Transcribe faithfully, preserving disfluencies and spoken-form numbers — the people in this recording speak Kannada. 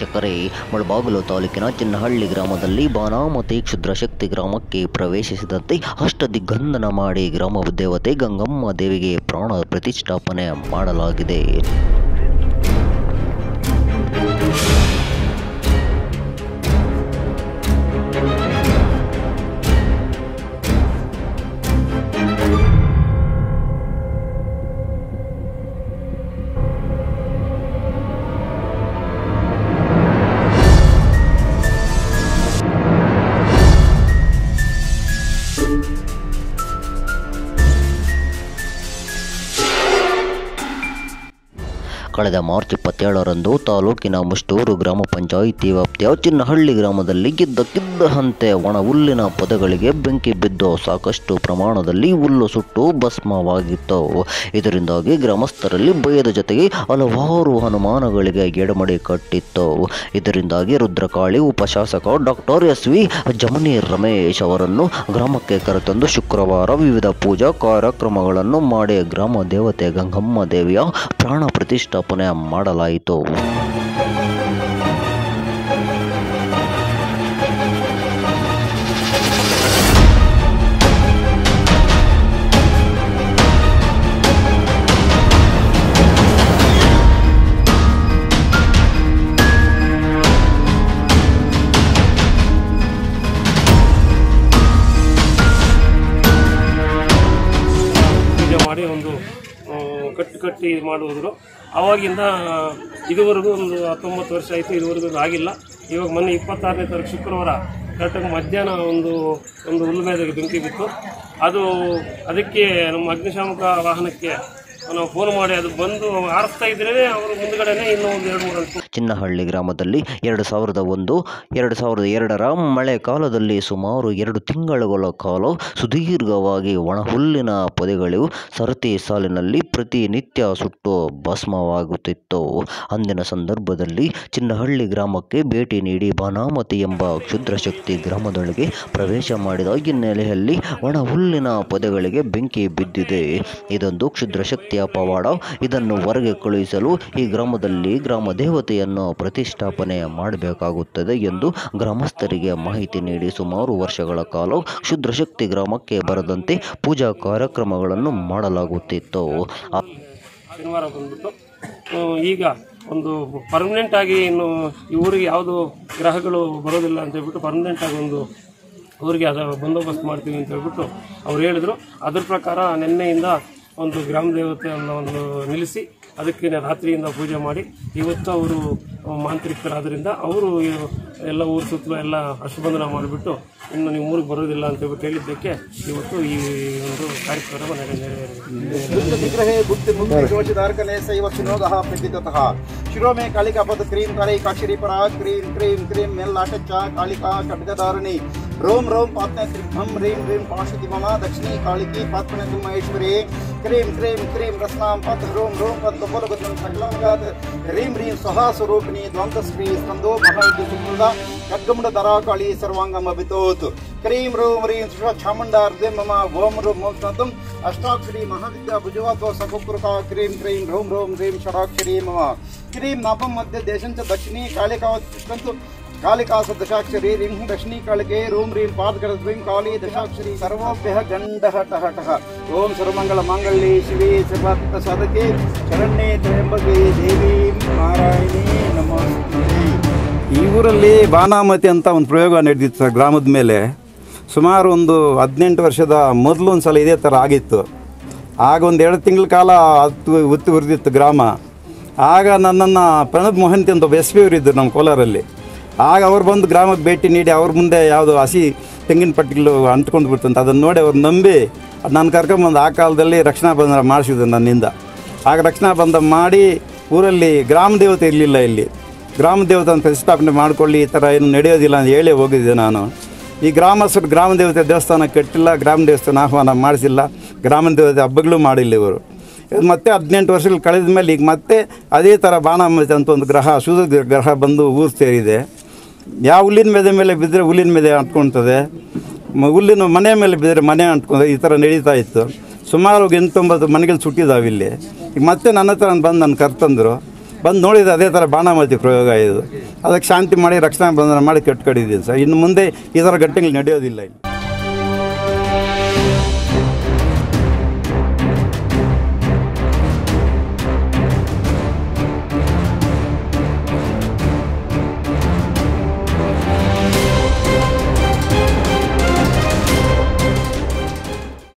ವೀಕ್ಷಕರೇ, ಮುಳಬಾಗಿಲು ತಾಲೂಕಿನ ಚಿನ್ನಹಳ್ಳಿ ಗ್ರಾಮದಲ್ಲಿ ಬಾನಾಮತಿ ಕ್ಷುದ್ರಶಕ್ತಿ ಗ್ರಾಮಕ್ಕೆ ಪ್ರವೇಶಿಸಿದಂತೆ ಅಷ್ಟದಿಗ್ಬಂಧನ ಮಾಡಿ ಗ್ರಾಮ ದೇವತೆ ಗಂಗಮ್ಮ ದೇವಿಗೆ ಪ್ರಾಣ ಪ್ರತಿಷ್ಠಾಪನೆ ಮಾಡಲಾಗಿದೆ. ಕಳೆದ ಮಾರ್ಚ್ ಇಪ್ಪತ್ತೇಳರಂದು ತಾಲೂಕಿನ ಮುಷ್ಟೂರು ಗ್ರಾಮ ಪಂಚಾಯಿತಿ ವ್ಯಾಪ್ತಿಯ ಚಿನ್ನಹಳ್ಳಿ ಗ್ರಾಮದಲ್ಲಿ ಗಿದ್ದಕ್ಕಿದ್ದ ಹಂತೆ ಒಣ ಹುಲ್ಲಿನ ಪೊದೆಗಳಿಗೆ ಬೆಂಕಿ ಬಿದ್ದು ಸಾಕಷ್ಟು ಪ್ರಮಾಣದಲ್ಲಿ ಹುಲ್ಲು ಸುಟ್ಟು ಭಸ್ಮವಾಗಿತ್ತು. ಇದರಿಂದಾಗಿ ಗ್ರಾಮಸ್ಥರಲ್ಲಿ ಭಯದ ಜೊತೆಗೆ ಹಲವಾರು ಅನುಮಾನಗಳಿಗೆ ಎಡಮಡಿ ಕಟ್ಟಿತ್ತು. ಇದರಿಂದಾಗಿ ರುದ್ರಕಾಳಿ ಉಪಶಾಸಕ ಡಾಕ್ಟರ್ ಎಸ್ ವಿ ಜಮನಿ ರಮೇಶ್ ಅವರನ್ನು ಗ್ರಾಮಕ್ಕೆ ಕರೆತಂದು ಶುಕ್ರವಾರ ವಿವಿಧ ಪೂಜಾ ಕಾರ್ಯಕ್ರಮಗಳನ್ನು ಮಾಡಿ ಗ್ರಾಮ ದೇವತೆ ಗಂಗಮ್ಮ ದೇವಿಯ ಪ್ರಾಣ ಪ್ರತಿಷ್ಠಾಪನೆ ಮಾಡಲಾಯಿತು. ಮಾಡಿ ಒಂದು ಕಟ್ಟಿ ಕಟ್ಟಿ ಮಾಡುವುದು. ಆವಾಗಿಂದ ಇದುವರೆಗೂ ಒಂದು ಹತ್ತೊಂಬತ್ತು ವರ್ಷ ಆಯಿತು, ಇದುವರೆಗೂ ಆಗಿಲ್ಲ. ಇವಾಗ ಮೊನ್ನೆ ಇಪ್ಪತ್ತಾರನೇ ತಾರೀಕು ಶುಕ್ರವಾರ ಕರೆಕ್ಟಾಗಿ ಮಧ್ಯಾಹ್ನ ಒಂದು ಒಂದು ಹುಲ್ಲು ಮೇಲೆ ಬೆಂಕಿ ಬಿತ್ತು. ಅದು ಅದಕ್ಕೆ ನಮ್ಮ ಅಗ್ನಿಶಾಮಕ ವಾಹನಕ್ಕೆ ನಾವು ಫೋನ್ ಮಾಡಿ ಅದು ಬಂದು ಆರಿಸ್ತಾ ಇದ್ರೆ ಅವರು ಮುಂದ್ಗಡೆನೆ ಇನ್ನೂ ಒಂದು ಎರಡು ಮೂರು ಚಿನ್ನಹಳ್ಳಿ ಗ್ರಾಮದಲ್ಲಿ ಎರಡು ಸಾವಿರದ ಒಂದು ಎರಡು ಸಾವಿರದ ಎರಡರ ಮಳೆ ಕಾಲದಲ್ಲಿ ಸುಮಾರು ಎರಡು ತಿಂಗಳುಗಳ ಕಾಲ ಸುದೀರ್ಘವಾಗಿ ಒಣ ಹುಲ್ಲಿನ ಪೊದೆಗಳು ಸರತಿ ಸಾಲಿನಲ್ಲಿ ಪ್ರತಿನಿತ್ಯ ಸುಟ್ಟು ಭಸ್ಮವಾಗುತ್ತಿತ್ತು. ಅಂದಿನ ಸಂದರ್ಭದಲ್ಲಿ ಚಿನ್ನಹಳ್ಳಿ ಗ್ರಾಮಕ್ಕೆ ಭೇಟಿ ನೀಡಿ ಬಾನಾಮತಿ ಎಂಬ ಕ್ಷುದ್ರಶಕ್ತಿ ಗ್ರಾಮದೊಳಗೆ ಪ್ರವೇಶ ಮಾಡಿದ ಹಿನ್ನೆಲೆಯಲ್ಲಿ ಒಣ ಹುಲ್ಲಿನ ಪೊದೆಗಳಿಗೆ ಬೆಂಕಿ ಬಿದ್ದಿದೆ. ಇದೊಂದು ಕ್ಷುದ್ರಶಕ್ತಿಯ ಪವಾಡ. ಇದನ್ನು ಹೊರಗೆ ಕಳುಹಿಸಲು ಈ ಗ್ರಾಮದಲ್ಲಿ ಗ್ರಾಮ ದೇವತೆಯನ್ನು ಪ್ರತಿಷ್ಠಾಪನೆ ಮಾಡಬೇಕಾಗುತ್ತದೆ ಎಂದು ಗ್ರಾಮಸ್ಥರಿಗೆ ಮಾಹಿತಿ ನೀಡಿ ಸುಮಾರು ವರ್ಷಗಳ ಕಾಲ ಕ್ಷುದ್ರಶಕ್ತಿ ಗ್ರಾಮಕ್ಕೆ ಬರದಂತೆ ಪೂಜಾ ಕಾರ್ಯಕ್ರಮಗಳನ್ನು ಮಾಡಲಾಗುತ್ತಿತ್ತು. ಶನಿವಾರ ಬಂದ್ಬಿಟ್ಟು ಈಗ ಒಂದು ಪರ್ಮನೆಂಟ್ ಆಗಿ ಇನ್ನು ಈ ಊರಿಗೆ ಯಾವುದು ಗ್ರಹಗಳು ಬರೋದಿಲ್ಲ ಅಂತ ಹೇಳ್ಬಿಟ್ಟು ಪರ್ಮನೆಂಟ್ ಆಗಿ ಒಂದು ಊರಿಗೆ ಅದರ ಬಂದೋಬಸ್ತ್ ಮಾಡ್ತೀವಿ ಅಂತ ಹೇಳ್ಬಿಟ್ಟು ಅವ್ರು ಹೇಳಿದ್ರು. ಅದ್ರ ಪ್ರಕಾರ ನಿನ್ನೆಯಿಂದ ಒಂದು ಗ್ರಾಮ ದೇವತೆಯನ್ನು ಒಂದು ನಿಲ್ಲಿಸಿ ಅದಕ್ಕೆ ರಾತ್ರಿಯಿಂದ ಪೂಜೆ ಮಾಡಿ ಇವತ್ತು ಅವರು ಮಾಂತ್ರಿಕರಾದ್ದರಿಂದ ಅವರು ಎಲ್ಲ ಊರು ಸುತ್ತಲೂ ಎಲ್ಲ ಅಷ್ಟಬಂಧನ ಮಾಡಿಬಿಟ್ಟು ಇನ್ನು ನೀವು ಊರಿಗೆ ಬರೋದಿಲ್ಲ ಅಂತ ಹೇಳ್ಬಿಟ್ಟು ಹೇಳಿದ್ದಕ್ಕೆ ಇವತ್ತು ಈ ಒಂದು ಕಾರ್ಯಕ್ರಮ ನಡೆದಿದೆ. ಶಿರೋ ಮೇ ಕಾಳಿಕಾ ಪದ ಕ್ರೀಂ ಕರೈ ಕಾಕ್ಷರಿ ಪರ ಕ್ರೀಂ ಕ್ರೀಂ ಕ್ರೀಂ ಮೇಲ್ಲಾಟಚ್ಚ ಕಾಳಿಕಾ ಖಡ್ಗಧಾರಣಿ ರೋಂ ರೋಂ ಪಾತ್ನೆ ತ್ರಿಭಂ ರೀಂ ರೀಂ ಪಾಶತಿ ಮಮ ದಕ್ಷಿಣಿ ಕಾಳಿಕಿ ಪಾತ್ಮನೆ ಮಹೇಶ್ವರಿ ಕ್ರೀಂ ಕ್ರೀಂ ಕ್ರೀಂ ರಸ್ನಾಂ ಪತ್ ರೋಂ ರೋಂ ಪತ್ ಬಲಗತಂ ಸಕಲಂಗಾತ್ ರೀಂ ರೀಂ ಸ್ವಹಾ ಸ್ವರೂಪಿಣಿ ದ್ವಂತಶ್ರೀ ಸ್ಕಂದೋ ಮಹಾವಿದ್ಯುತ ಖಡ್ಗಮುಂಡ ದರಾಕಾಳಿ ಸರ್ವಾಂಗಮ ಬಿತೋತ್ ಕ್ರೀಂ ರೋಂ ರೀಂ ಸುಷ ಚಾಮುಂಡಾರ್ದೆ ಮಮ ಓಂ ರೋಂ ಓಂ ಸಂತಂ ಅಷ್ಟಾಕ್ಷರಿ ಮಹಾವಿದ್ಯಾ ಭುಜವಾತ್ವ ಸಕುಕೃತ ಕ್ರೀಂ ಕ್ರೀಂ ರೋಂ ರೋಂ ರೀಂ ಷಡಾಕ್ಷರಿ ಮಮ ಕ್ರೀಂ ನಾಪಂ ಮಧ್ಯ ದೇಶಂಚ ದಕ್ಷಿಣಿ ಕಾಳಿಕಾ ತಿಷ್ಠಂತು ಕಾಳಿಕಾಸ ದಶಾಕ್ಷರಿ ರಿಂ ದಕ್ಷಿಣಿ ಕಾಳಿಕೆ ರೂಂ ರೀಂ ಪಾದಕರ ದ್ರೀಂ ಕಾಳಿ ದಶಾಕ್ಷರಿ ಸರ್ವೋಭ್ಯ ಗಂಡಃ ಟಹ ಟಹ ಓಂ ಸರ್ವಮಂಗಳ ಮಾಂಗಲ್ಯೆ ಶಿವೆ ಸರ್ವಾರ್ಥ ಸಾಧಕೆ ಶರಣ್ಯೆ ತ್ರ್ಯಂಬಕೆ ದೇವಿ ನಾರಾಯಣಿ ನಮೋಸ್ತುತೆ. ಈ ಊರಲ್ಲಿ ಬಾನಾಮತಿ ಅಂತ ಒಂದು ಪ್ರಯೋಗ ನಡೆದಿತ್ತು ಸರ್ ಗ್ರಾಮದ ಮೇಲೆ. ಸುಮಾರು ಒಂದು ಹದಿನೆಂಟು ವರ್ಷದ ಮೊದಲು ಒಂದು ಸಲ ಇದೇ ಥರ ಆಗಿತ್ತು. ಆಗ ಒಂದು ಎರಡು ತಿಂಗಳ ಕಾಲ ಹತ್ತು ಒತ್ತು ಉರಿದಿತ್ತು ಗ್ರಾಮ. ಆಗ ನನ್ನನ್ನು ಪ್ರಣಬ್ ಮೊಹಂತಿ ಅಂತ ಒಬ್ಬ ಎಸ್ ಪಿ ಅವರಿದ್ದರು ನಮ್ಮ ಕೋಲಾರಲ್ಲಿ. ಆಗ ಅವ್ರು ಬಂದು ಗ್ರಾಮಕ್ಕೆ ಭೇಟಿ ನೀಡಿ ಅವ್ರ ಮುಂದೆ ಯಾವುದು ಹಸಿ ತೆಂಗಿನ ಪಟ್ಟಿಗಳು ಅಂಟ್ಕೊಂಡು ಬಿಡ್ತಂತ ಅದನ್ನು ನೋಡಿ ಅವ್ರು ನಂಬಿ ನಾನು ಕರ್ಕೊಂಬಂದು ಆ ಕಾಲದಲ್ಲಿ ರಕ್ಷಣಾ ಬಂಧನ ಮಾಡಿಸಿದ್ರು ನನ್ನಿಂದ. ಆಗ ರಕ್ಷಣಾ ಬಂಧನ ಮಾಡಿ ಊರಲ್ಲಿ ಗ್ರಾಮ ದೇವತೆ ಇರಲಿಲ್ಲ. ಇಲ್ಲಿ ಗ್ರಾಮ ದೇವತೆಯನ್ನು ಪ್ರತಿಷ್ಠಾಪನೆ ಮಾಡಿಕೊಳ್ಳಿ, ಈ ಥರ ಏನು ನಡೆಯೋದಿಲ್ಲ ಅಂತ ಹೇಳಿ ಹೋಗಿದ್ದೆ ನಾನು. ಈ ಗ್ರಾಮಸ್ಥರು ಗ್ರಾಮ ದೇವತೆ ದೇವಸ್ಥಾನ ಕಟ್ಟಿಲ್ಲ, ಗ್ರಾಮ ದೇವಸ್ಥಾನ ಆಹ್ವಾನ ಮಾಡಿಸಿಲ್ಲ, ಗ್ರಾಮ ದೇವತೆ ಹಬ್ಬಗಳು ಮಾಡಿಲ್ಲ ಇವರು. ಮತ್ತೆ ಹದಿನೆಂಟು ವರ್ಷಗಳು ಕಳೆದ ಮೇಲೆ ಈಗ ಮತ್ತೆ ಅದೇ ಥರ ಬಾನಾಮತಿ ಅಂತ ಒಂದು ಗ್ರಹ ಸೂರ್ಯ ಗ್ರಹ ಬಂದು ಊರು ಸೇರಿದೆ. ಯಾವ ಹುಲ್ಲಿನ ಮೇಲೆ ಮೇಲೆ ಬಿದ್ದರೆ ಹುಲ್ಲಿನ ಮೇಲೆ ಅಂಟ್ಕೊಳ್ತದೆ, ಹುಲ್ಲಿನ ಮನೆ ಮೇಲೆ ಬಿದ್ದರೆ ಮನೆ ಅಂಟ್ಕೊಂಡು ಈ ಥರ ನಡೀತಾ ಇತ್ತು. ಸುಮಾರು ಎಂಟೊಂಬತ್ತು ಮನೆಗಳು ಸುಟ್ಟಿದ್ದಾವೆ ಇಲ್ಲಿ. ಈಗ ಮತ್ತೆ ನನ್ನ ಹತ್ರ ಬಂದು ನನ್ನ ಕರ್ತಂದರು ಬಂದು ನೋಡಿದರೆ ಅದೇ ಥರ ಬಾನಾಮತಿ ಪ್ರಯೋಗ ಇದು. ಅದಕ್ಕೆ ಶಾಂತಿ ಮಾಡಿ ರಕ್ಷಣಾ ಬಂಧನ ಮಾಡಿ ಕಟ್ಕೊಂಡಿದ್ದೀನಿ ಸರ್. ಇನ್ನು ಮುಂದೆ ಈ ಥರ ಘಟನೆಗಳು ನಡೆಯೋದಿಲ್ಲ ಇಲ್ಲಿ.